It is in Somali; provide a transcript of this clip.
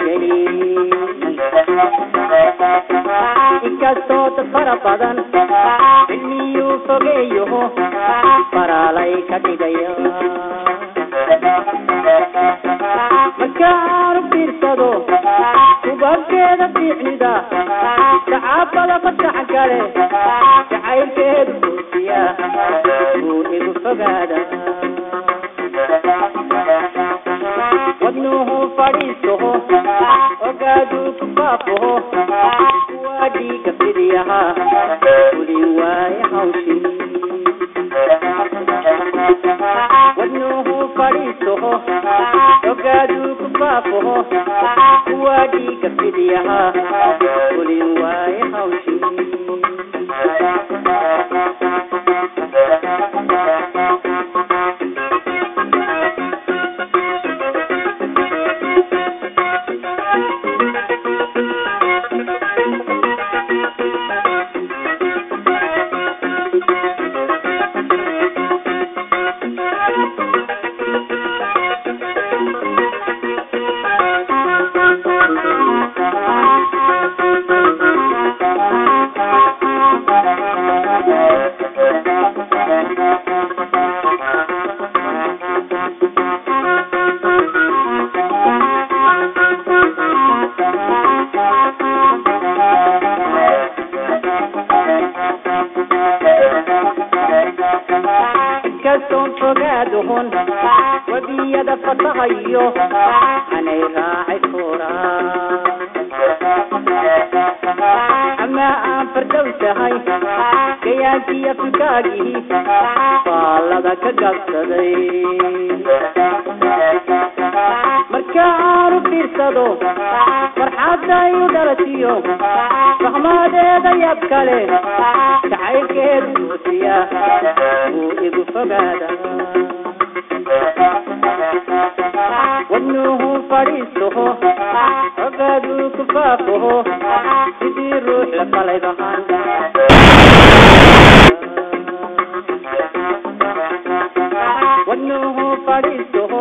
gelin inkastoo dad fara badan cilmiyuu fogeeyo faraalay ka dhigaya markaan fiirsado kubaabkeeda fiicnida sacaabada fasaxa kale jacaylkeedu buusiya wuu igu fogaada wadnuhu fadhiisoho ogaaduu ku faafoho waa dhiiga fidiyaha fulin waaye hawshii wadnuhu fadhiisoho ogaaduu ku faafoho waa dhiiga fidiyaha fulin waaye hawshii كسون فقادهن وبيد فتغيو عني راعي كورا أما فردوسهاي كيانتي فكاقي فالذاك قصدي مركان بيرسدو فرحاتا يدرسيو فهماده يبكالي تعيك الدوسيا وإيقو فقادا وابنه فريسه وقادو كفافه يدير روح لقلبهان وابنه فريسه